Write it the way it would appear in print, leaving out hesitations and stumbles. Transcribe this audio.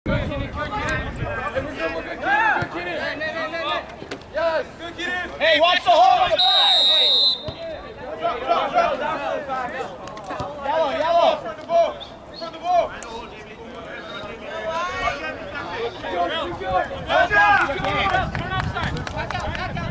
Hey, watch the hole in the back! Yellow, yellow! For the ball! For the ball! Back out! Back out!